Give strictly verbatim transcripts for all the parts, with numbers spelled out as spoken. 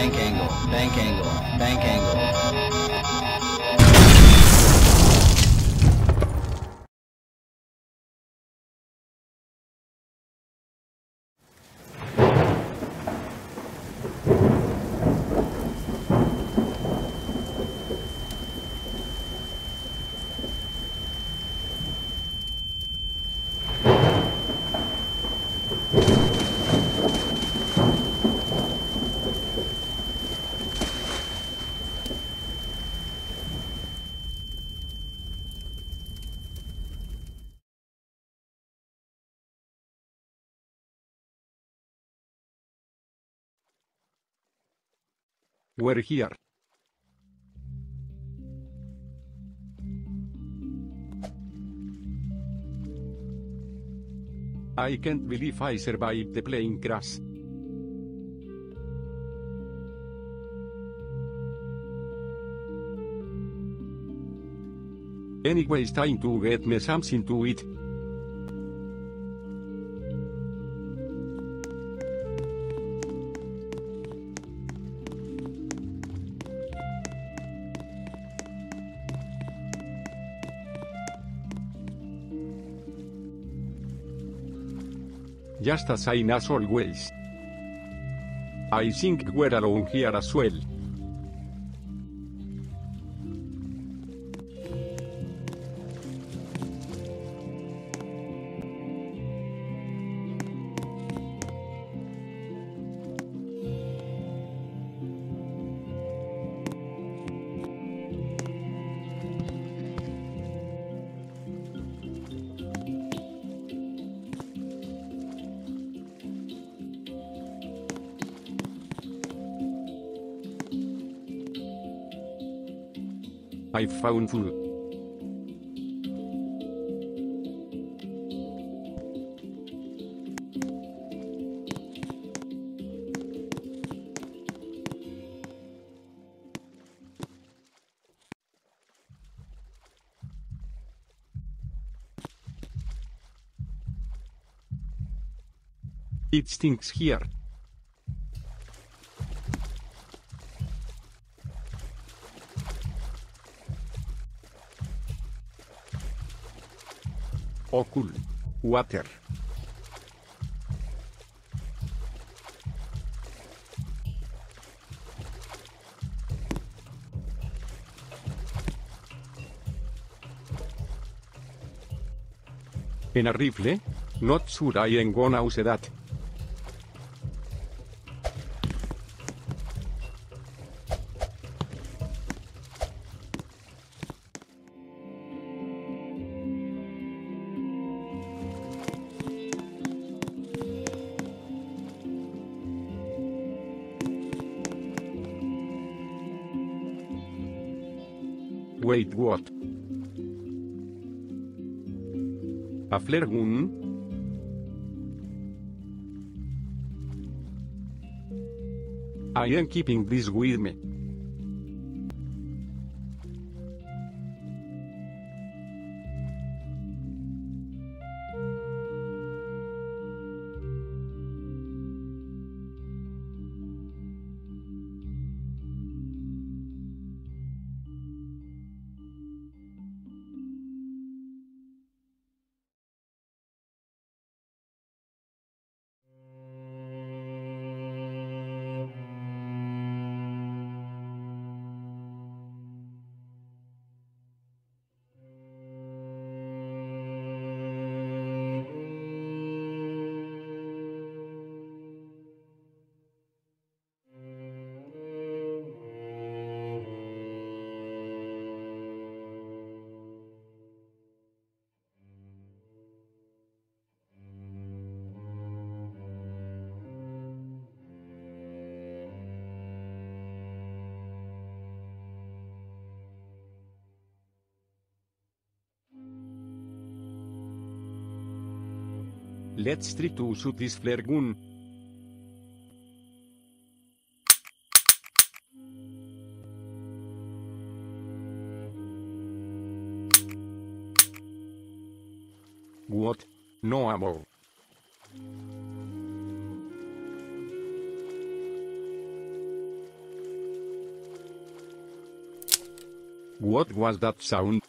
bank angle, bank angle, bank angle. We're here. I can't believe I survived the plane crash. Anyways, time to get me something to eat. Just as I as always. I think we're alone here as well. I found food. It stinks here. Oh cool. Water. En a rifle? Not sure I am gonna use that. Wait, what? A flare gun? I am keeping this with me. Let's try to shoot this flare gun. What? No ammo. What was that sound?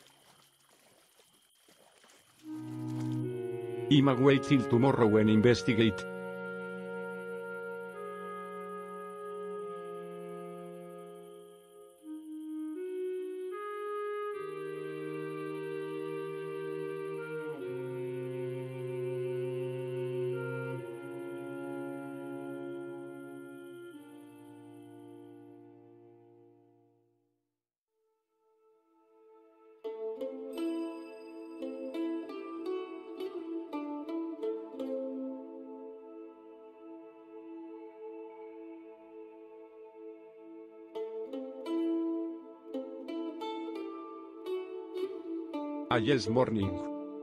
I'ma wait till tomorrow and investigate. Ah yes, morning.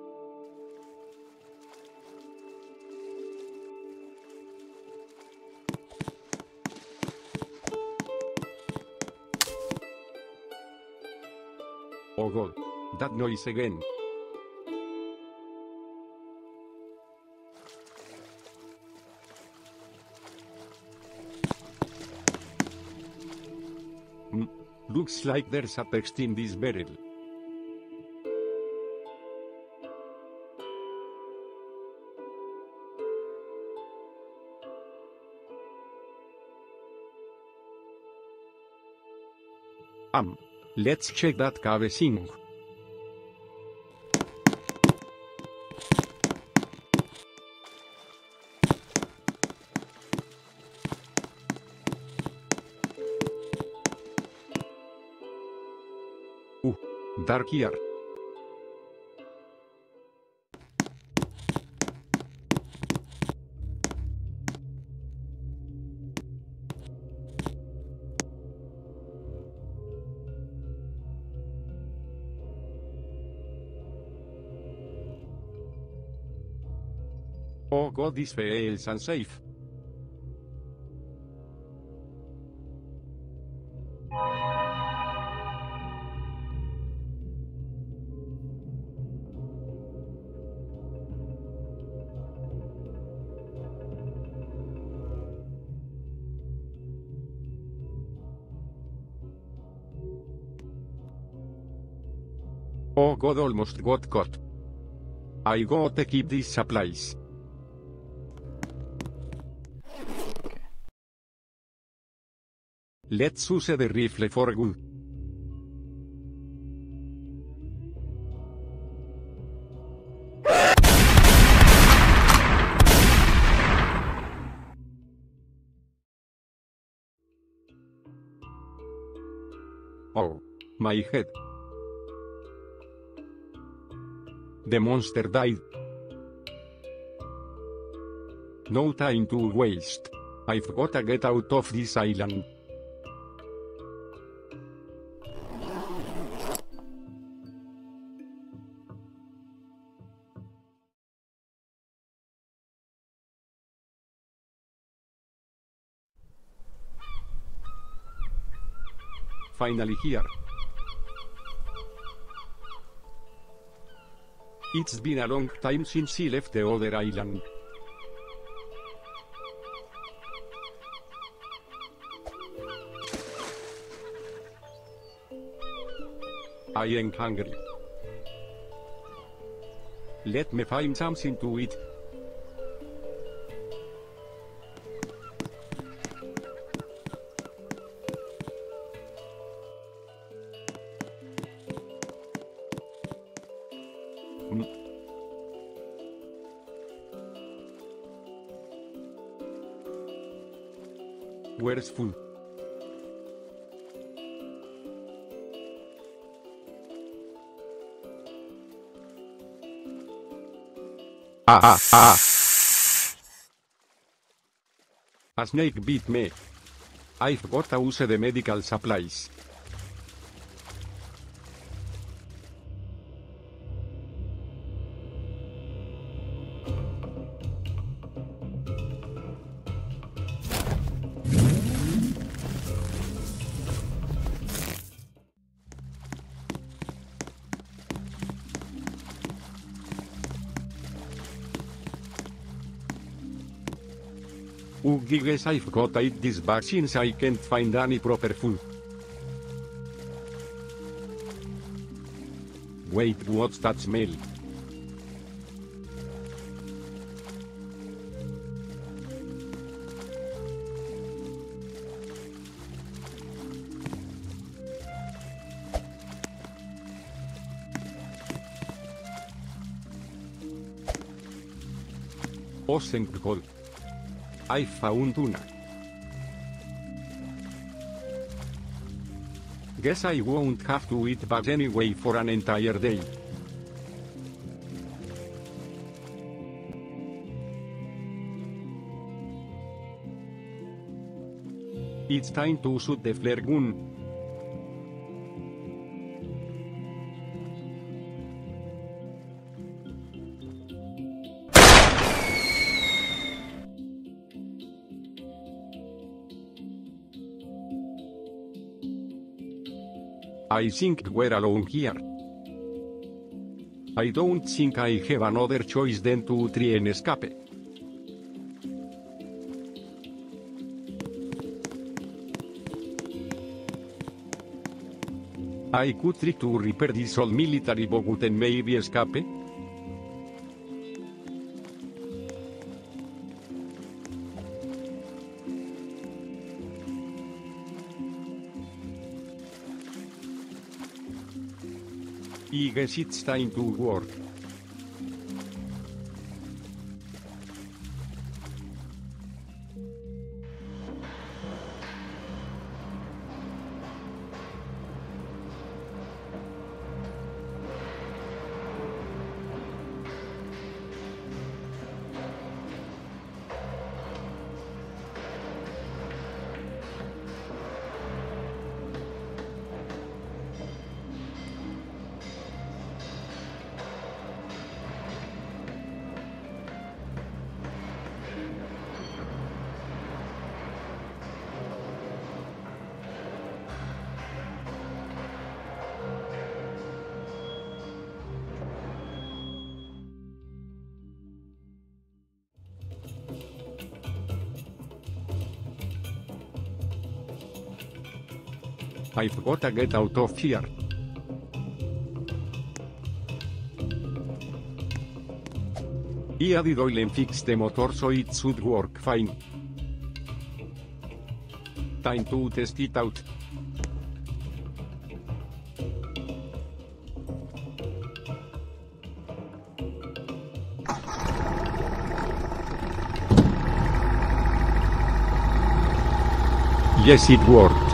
Oh god, that noise again. Mm, looks like there's a text in this barrel. Um, let's check that casing. Uh, dark here. Oh god, this feels unsafe. Oh god, almost got caught. I gotta keep these supplies. Let's use the rifle for good. Oh, my head. The monster died. No time to waste. I've gotta get out of this island. Finally here. It's been a long time since he left the other island. I am hungry. Let me find something to eat. Mm. Where's food? Ah ah ah! A snake bit me. I've got to use the medical supplies. Ugly guess I've got to eat this bag since I can't find any proper food. Wait, what's that smell? Awesome goal. I found una. Guess I won't have to eat bugs anyway for an entire day. It's time to shoot the flare gun. I think we're alone here. I don't think I have another choice than to try and escape. I could try to repair this old military boat and maybe escape. I guess it's time to work. I've gotta get out of here. I added oil and fixed the motor so it should work fine. Time to test it out. Yes, it worked.